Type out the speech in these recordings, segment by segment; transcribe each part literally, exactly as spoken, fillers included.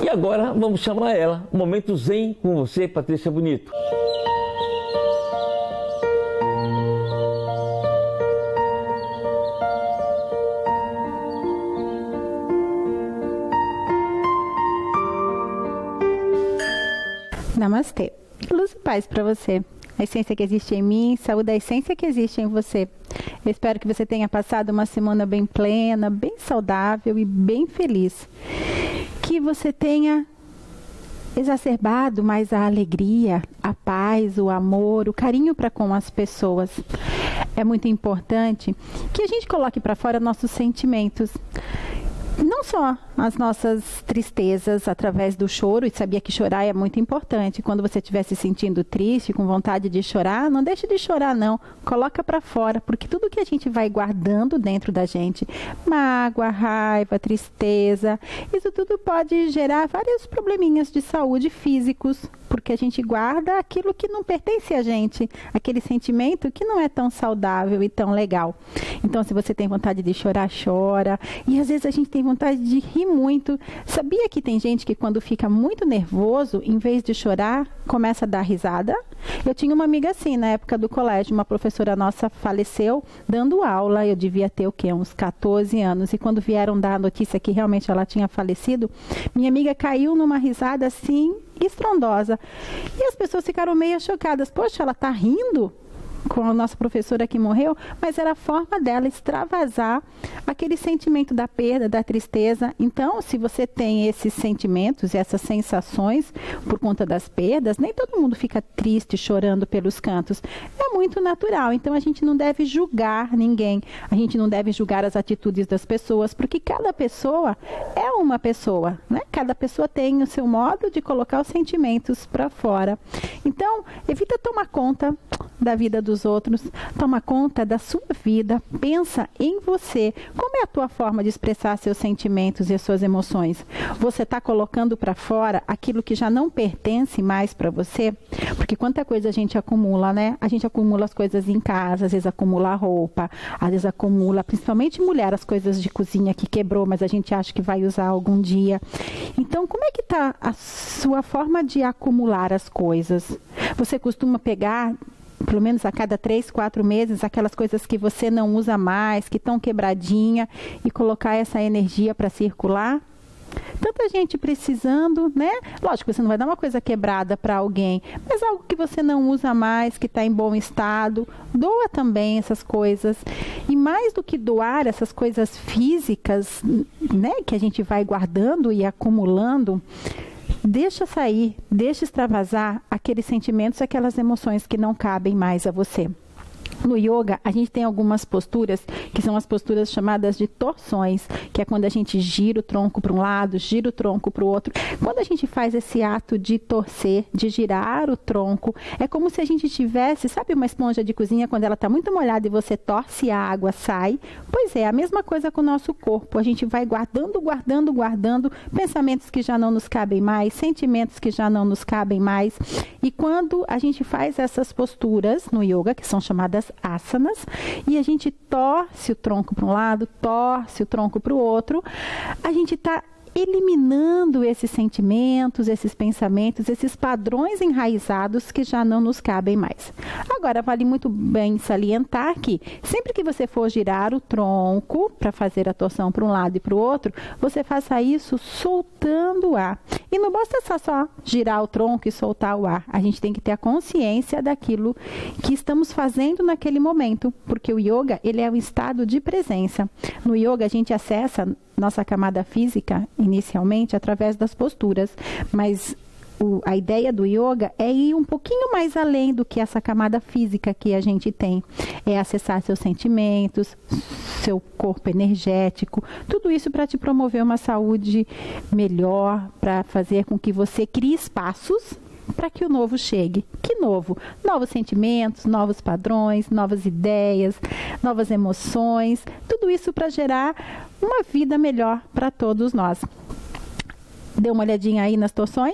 E agora vamos chamar ela. Momento Zen com você, Patrícia Bonito. Namastê. Luz e paz para você. A essência que existe em mim, saúde a essência que existe em você. Eu espero que você tenha passado uma semana bem plena, bem saudável e bem feliz. Que você tenha exacerbado mais a alegria, a paz, o amor, o carinho para com as pessoas. É muito importante que a gente coloque para fora nossos sentimentos. Não só as nossas tristezas através do choro, e sabia que chorar é muito importante. Quando você estiver se sentindo triste, com vontade de chorar, não deixe de chorar não, coloca para fora, porque tudo que a gente vai guardando dentro da gente, mágoa, raiva, tristeza, isso tudo pode gerar vários probleminhas de saúde físicos, porque a gente guarda aquilo que não pertence a gente, aquele sentimento que não é tão saudável e tão legal. Então, se você tem vontade de chorar, chora. E às vezes a gente tem vontade de rir muito. Sabia que tem gente que quando fica muito nervoso, em vez de chorar, começa a dar risada? Eu tinha uma amiga assim, na época do colégio, uma professora nossa faleceu dando aula. Eu devia ter o quê? Uns quatorze anos. E quando vieram dar a notícia que realmente ela tinha falecido, minha amiga caiu numa risada assim, estrondosa. E as pessoas ficaram meio chocadas. Poxa, ela tá rindo com a nossa professora que morreu, mas era a forma dela extravasar aquele sentimento da perda, da tristeza. Então, se você tem esses sentimentos e essas sensações por conta das perdas, nem todo mundo fica triste, chorando pelos cantos. É muito natural, então a gente não deve julgar ninguém, a gente não deve julgar as atitudes das pessoas, porque cada pessoa é uma pessoa, né? Cada pessoa tem o seu modo de colocar os sentimentos para fora. Então, evita tomar conta da vida dos outros, toma conta da sua vida, pensa em você. Como é a tua forma de expressar seus sentimentos e as suas emoções? Você está colocando para fora aquilo que já não pertence mais para você? Porque quanta coisa a gente acumula, né? A gente acumula as coisas em casa, às vezes acumula roupa, às vezes acumula, principalmente mulher, as coisas de cozinha que quebrou, mas a gente acha que vai usar algum dia. Então, como é que está a sua forma de acumular as coisas? Você costuma pegar pelo menos a cada três, quatro meses, aquelas coisas que você não usa mais, que estão quebradinha, e colocar essa energia para circular? Tanta gente precisando, né? Lógico, você não vai dar uma coisa quebrada para alguém, mas algo que você não usa mais, que está em bom estado, doa também essas coisas. E mais do que doar essas coisas físicas, né, que a gente vai guardando e acumulando, deixa sair, deixa extravasar aqueles sentimentos, aquelas emoções que não cabem mais a você. No yoga, a gente tem algumas posturas, que são as posturas chamadas de torções, que é quando a gente gira o tronco para um lado, gira o tronco para o outro. Quando a gente faz esse ato de torcer, de girar o tronco, é como se a gente tivesse, sabe uma esponja de cozinha, quando ela está muito molhada e você torce, a água sai? Pois é, a mesma coisa com o nosso corpo. A gente vai guardando, guardando, guardando pensamentos que já não nos cabem mais, sentimentos que já não nos cabem mais. E quando a gente faz essas posturas no yoga, que são chamadas asanas, e a gente torce o tronco para um lado, torce o tronco para o outro, a gente está eliminando esses sentimentos, esses pensamentos, esses padrões enraizados que já não nos cabem mais. Agora, vale muito bem salientar que sempre que você for girar o tronco para fazer a torção para um lado e para o outro, você faça isso soltando o ar. E não basta só, só girar o tronco e soltar o ar. A gente tem que ter a consciência daquilo que estamos fazendo naquele momento, porque o yoga, ele é um estado de presença. No yoga, a gente acessa nossa camada física, inicialmente, através das posturas, mas o, a ideia do yoga é ir um pouquinho mais além do que essa camada física que a gente tem. É acessar seus sentimentos, seu corpo energético, tudo isso para te promover uma saúde melhor, para fazer com que você crie espaços para que o novo chegue. Que novo? Novos sentimentos, novos padrões, novas ideias, novas emoções, tudo isso para gerar uma vida melhor para todos nós. Dê uma olhadinha aí nas torções?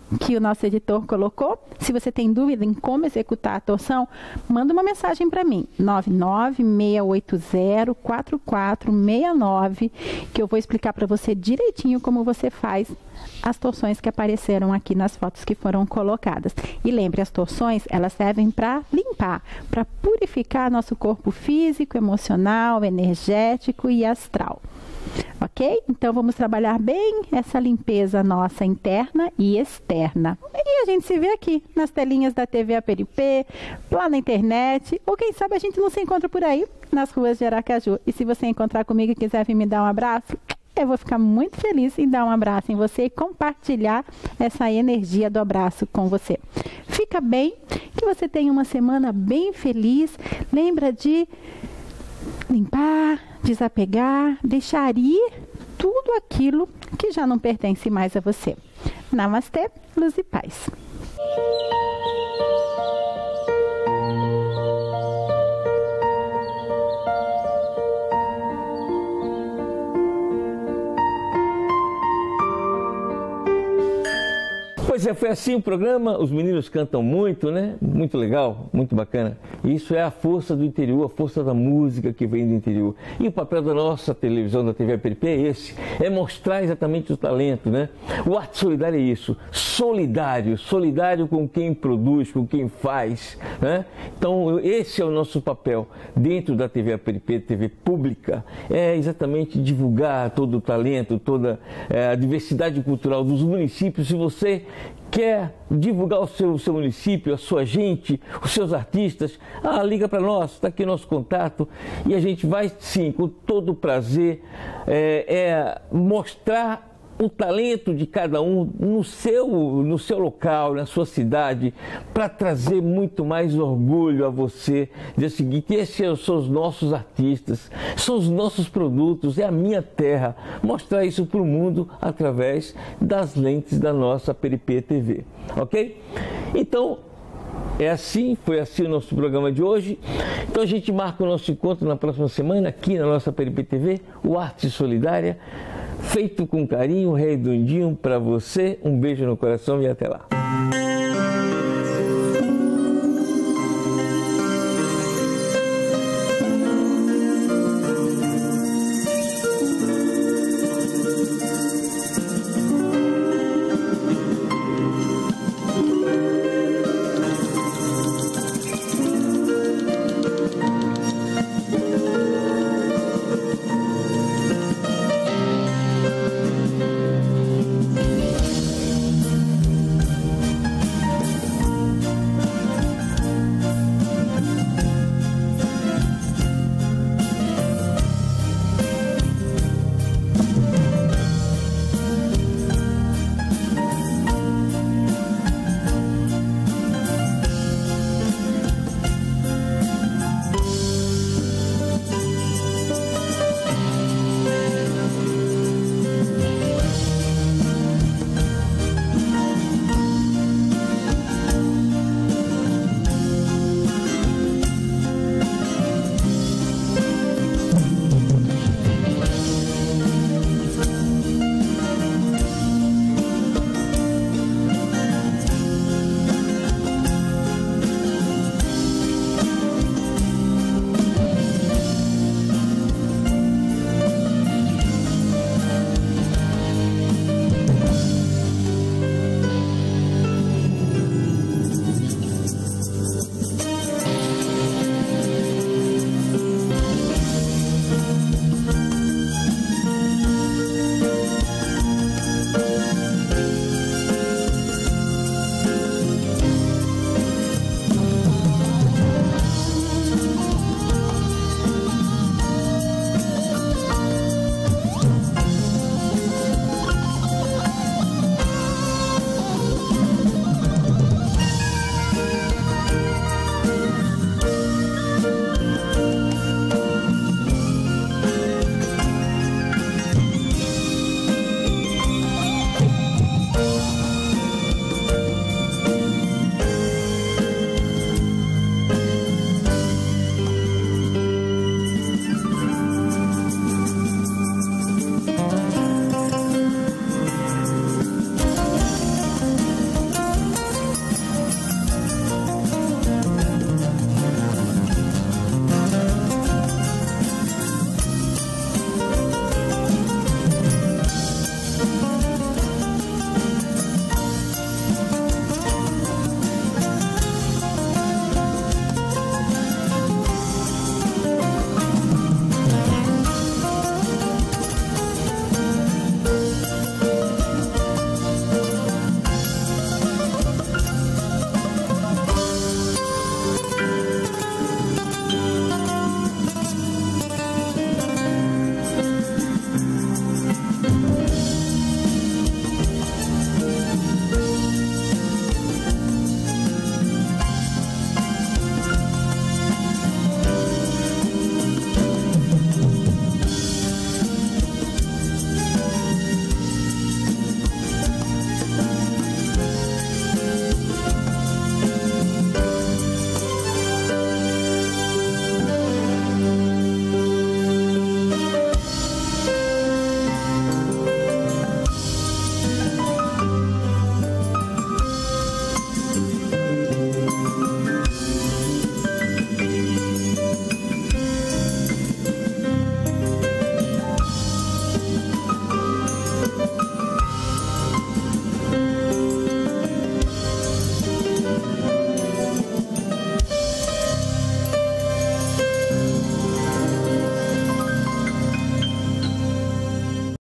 que o nosso editor colocou. Se você tem dúvida em como executar a torção, manda uma mensagem para mim, nove nove seis oito zero quatro quatro seis nove, que eu vou explicar para você direitinho como você faz as torções que apareceram aqui nas fotos que foram colocadas. E lembre, as torções, elas servem para limpar, para purificar nosso corpo físico, emocional, energético e astral. Ok? Então vamos trabalhar bem essa limpeza nossa interna e externa. E a gente se vê aqui nas telinhas da T V Aperipê, lá na internet, ou quem sabe a gente não se encontra por aí nas ruas de Aracaju. E se você encontrar comigo e quiser vir me dar um abraço, eu vou ficar muito feliz em dar um abraço em você e compartilhar essa energia do abraço com você. Fica bem, que você tenha uma semana bem feliz. Lembra de limpar, desapegar, deixar ir tudo aquilo que já não pertence mais a você. Namastê, luz e paz. Pois é, foi assim o programa, os meninos cantam muito, né? Muito legal, muito bacana. Isso é a força do interior, a força da música que vem do interior. E o papel da nossa televisão, da T V Aperipê é esse, é mostrar exatamente o talento, né? O Arte Solidária é isso, solidário, solidário com quem produz, com quem faz, né? Então esse é o nosso papel dentro da T V Aperipê, T V pública, é exatamente divulgar todo o talento, toda é, a diversidade cultural dos municípios. Se você quer divulgar o seu, o seu município, a sua gente, os seus artistas, ah, liga para nós, está aqui nosso contato e a gente vai sim, com todo o prazer, é, é, mostrar o talento de cada um no seu, no seu local, na sua cidade, para trazer muito mais orgulho a você. Dizer o seguinte, esses são os nossos artistas, são os nossos produtos, é a minha terra. Mostrar isso para o mundo através das lentes da nossa Aperipê T V, ok? Então, é assim, foi assim o nosso programa de hoje. Então a gente marca o nosso encontro na próxima semana, aqui na nossa Aperipê T V, o Arte Solidária, feito com carinho, redondinho para você. Um beijo no coração e até lá.